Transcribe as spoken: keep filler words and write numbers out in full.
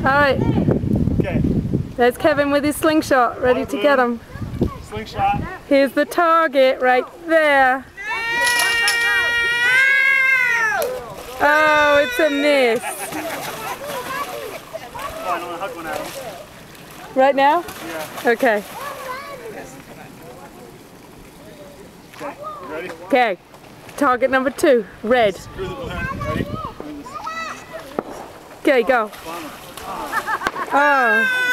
Alright. Okay. There's Kevin with his slingshot, ready to get him. Slingshot. Here's the target right there. Oh, it's a miss. Right now? Yeah. Okay. Okay. Ready? Okay. Target number two, red. Screw the balloon. Ready? Okay, go. Oh.